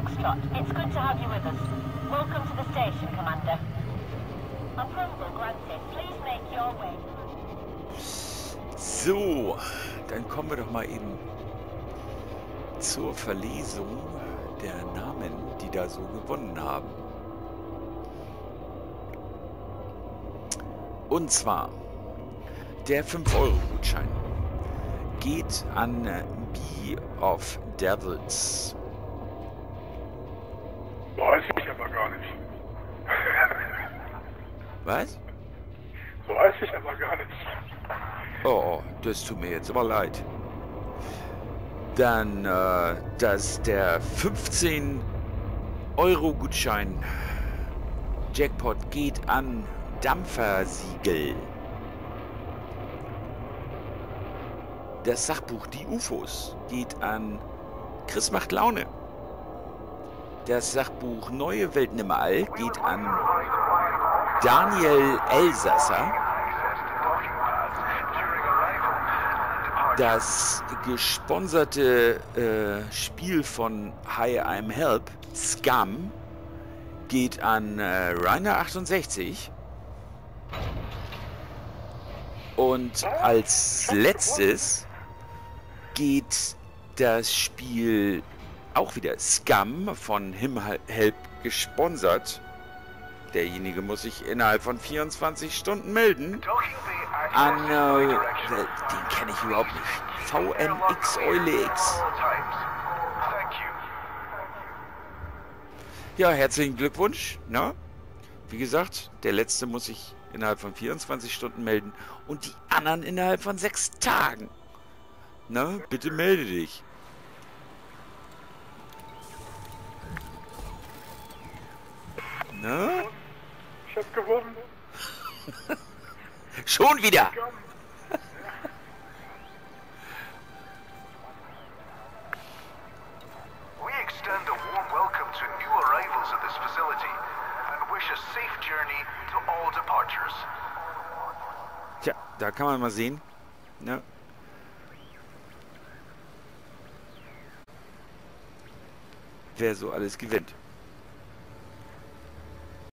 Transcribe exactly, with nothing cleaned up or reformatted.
Foxtrot. It's good to have you with us. Welcome to the station, Commander. Approval granted. Please make your way. So, dann kommen wir doch mal eben zur Verlesung der Namen, die da so gewonnen haben. Und zwar, der fünf Euro Gutschein geht an Bee of Devils. Weiß ich aber gar nicht. Was? Weiß ich aber gar nicht. Oh, das tut mir jetzt aber leid. Dann, äh, dass der fünfzehn Euro Gutschein Jackpot geht an Dampfersiegel. Das Sachbuch Die U F Os geht an Chris macht Laune. Das Sachbuch Neue Welten im All geht an Daniel Elsasser. Das gesponserte äh, Spiel von Hi I'm Help, Scum, geht an äh, Rainer achtundsechzig. Und als letztes geht das Spiel auch wieder Scum von Him Help gesponsert. Derjenige muss sich innerhalb von vierundzwanzig Stunden melden. An, äh, den kenne ich überhaupt nicht. V M X Eule X. Ja, herzlichen Glückwunsch. Na? Wie gesagt, der letzte muss sich innerhalb von vierundzwanzig Stunden melden und die anderen innerhalb von sechs Tagen. Na, bitte melde dich. Na? Ich hab gewonnen. Schon wieder! We extend a warm welcome to new arrivals at this facility and wish a safe journey to all departures. Tja, da kann man mal sehen, ne? Wer so alles gewinnt.